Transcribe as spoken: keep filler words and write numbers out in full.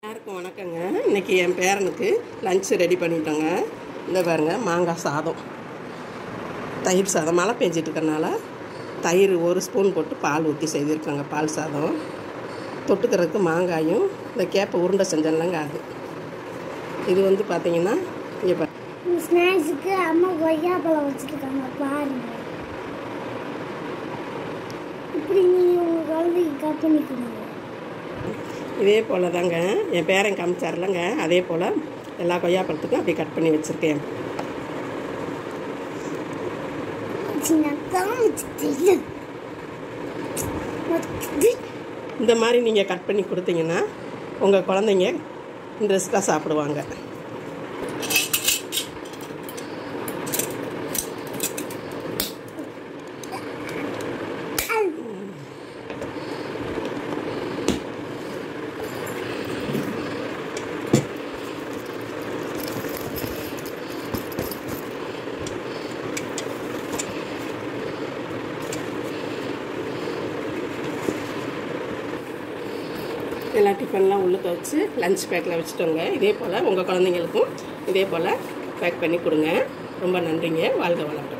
எல்லாருக்கும் வணக்கங்க. இன்றைக்கி என் பேரனுக்கு லஞ்சு ரெடி பண்ணிட்டோங்க. இந்த பாருங்க, மாங்காய் சாதம், தயிர் சாதம். மழை பெஞ்சிட்டு இருக்கறனால தயிர் ஒரு ஸ்பூன் போட்டு பால் ஊற்றி செய்திருக்காங்க. பால் சாதம் தொட்டுக்கிறதுக்கு மாங்காயும் இந்த கேப்பை உருண்டை செஞ்சோம்லங்க அது. இது வந்து பார்த்தீங்கன்னா இங்கே பாரு, ஸ்நாக்ஸுக்கு அம்மா கொய்யாப்பழம் வச்சுருக்காங்க பாருங்க. இப்படி நீங்கள் உங்கள் குழந்தைக்கு கட் பண்ணி கொடுங்க. இதே போல் தாங்க என் பேரன் காமிச்சார்லங்க, அதே போல் எல்லா கொய்யாப்பழத்துக்கும் அப்படி கட் பண்ணி வச்சுருக்கேன். இந்த மாதிரி நீங்கள் கட் பண்ணி கொடுத்தீங்கன்னா உங்கள் குழந்தைங்க இன்ட்ரெஸ்ட்டாக சாப்பிடுவாங்க. எல்லா டிஃபன்லாம் உள்ளுக்க வச்சு லஞ்ச் பேக்கில் வச்சுட்டோங்க. இதே போல் உங்கள் குழந்தைங்களுக்கும் இதே போல் பேக் பண்ணி கொடுங்க. ரொம்ப நன்றிங்க. வாழ்க வளர்க.